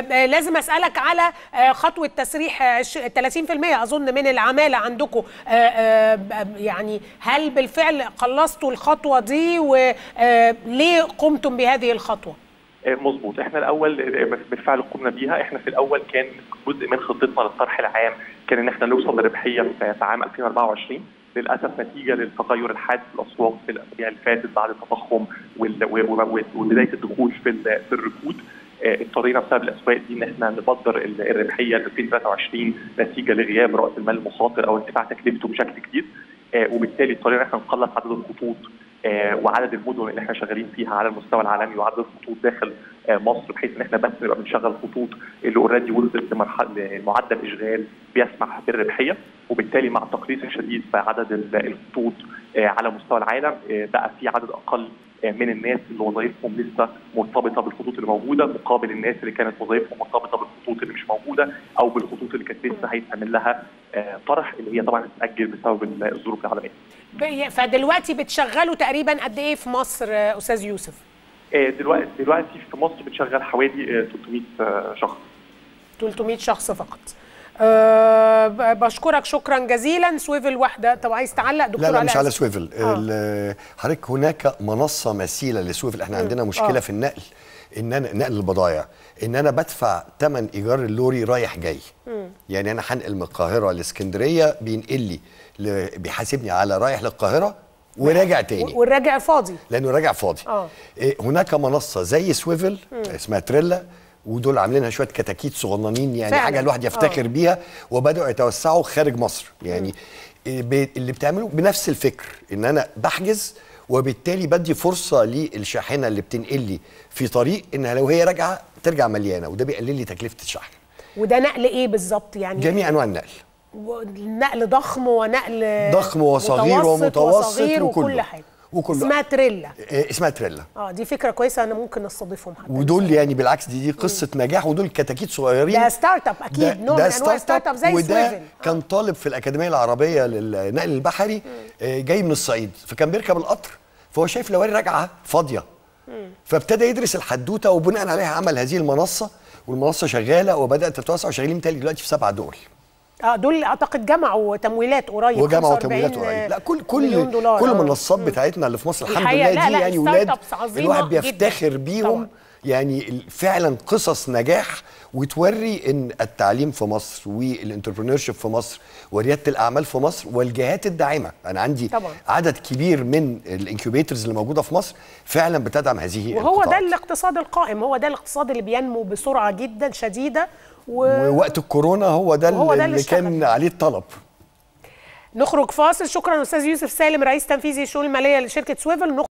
لازم أسألك على خطوة تسريح 30% أظن من العمالة عندكم، يعني هل بالفعل خلصتوا الخطوة دي وليه قمتم بهذه الخطوة؟ مظبوط. احنا الاول بالفعل قمنا بيها. احنا في الاول كان جزء من خطتنا للطرح العام كان ان احنا نوصل لربحيه في عام 2024. للاسف نتيجه للتغير الحاد في الاسواق في الاسابيع اللي فاتت بعد التضخم وبدايه الدخول في الركود، اضطرينا بسبب الاسواق دي ان احنا نبدر الربحيه ل 2023 نتيجه لغياب راس المال المخاطر او ارتفاع تكلفته بشكل كبير، وبالتالي اضطرينا ان احنا نقلص عدد الخطوط وعدد المدن اللي احنا شغالين فيها على المستوى العالمي وعدد الخطوط داخل مصر، بحيث ان احنا بس نبقى بنشغل خطوط اللي اوريدي وصلت لمعدل اشغال بيسمح بالربحيه، وبالتالي مع التقليص الشديد في عدد الخطوط على مستوى العالم بقى في عدد اقل من الناس اللي وظائفهم لسه مرتبطه بالخطوط اللي موجوده مقابل الناس اللي كانت وظائفهم مرتبطه بالخطوط اللي مش موجوده او بالخطوط اللي كانت لسه هيتعمل لها طرح اللي هي طبعا هتتاجل بسبب الظروف العالميه. فدلوقتي بتشغلوا تقريبا قد ايه في مصر استاذ يوسف؟ دلوقتي في مصر بتشغل حوالي 300 شخص. 300 شخص فقط. بشكرك شكرا جزيلا. سويفل واحده. طب عايز تعلق دكتور؟ لا مش على سويفل. حضرتك هناك منصه مثيله لسويفل. احنا عندنا مشكله في النقل، ان انا نقل البضائع، ان انا بدفع ثمن ايجار اللوري رايح جاي. يعني انا هنقل من القاهره لاسكندريه بينقل لي بيحاسبني على رايح للقاهره وراجع تاني، والراجع فاضي لانه راجع فاضي. هناك منصه زي سويفل اسمها تريلا، ودول عاملينها شويه كتاكيت صغننين، يعني فعلا حاجه الواحد يفتخر بيها، وبداوا يتوسعوا خارج مصر. يعني اللي بتعمله بنفس الفكر، ان انا بحجز وبالتالي بدي فرصه للشاحنه اللي بتنقل لي في طريق انها لو هي راجعه ترجع مليانه، وده بيقلل لي تكلفه الشحن. وده نقل ايه بالظبط؟ يعني جميع انواع النقل. نقل ضخم ونقل ضخم وصغير ومتوسط وكل حاجه. وكله اسمها تريلا. اسمها تريلا. دي فكره كويسه، انا ممكن استضيفهم حتى. ودول يعني بالعكس دي قصه نجاح، ودول كتاكيت صغيرين. ده ستارت اب اكيد، نوع من انواع ستارت اب زي وده سويفل. كان طالب في الاكاديميه العربيه للنقل البحري، جاي من الصعيد، فكان بيركب القطر فهو شايف لواري راجعه فاضيه، فابتدى يدرس الحدوته وبناء عليها عمل هذه المنصه، والمنصه شغاله وبدات تتوسع، وشغالين بالتالي دلوقتي في 7 دول. دول اعتقد جمعوا تمويلات قريب. وجمعوا تمويلات قريب. لا كل المنصات بتاعتنا اللي في مصر الحمد لله دي يعني ولاد الواحد بيفتخر بيهم طبعا. يعني فعلا قصص نجاح، وتوري ان التعليم في مصر والانتربرينورشيب في مصر ورياده الاعمال في مصر والجهات الداعمه. انا عندي طبعا عدد كبير من الانكيوبيترز اللي موجوده في مصر فعلا بتدعم هذه وهو القطاعات. ده الاقتصاد القائم، هو ده الاقتصاد اللي بينمو بسرعه جدا شديده ووقت الكورونا هو ده اللي كان عليه الطلب. نخرج فاصل. شكرا استاذ يوسف سالم رئيس تنفيذي الشؤون الماليه لشركه سويفل.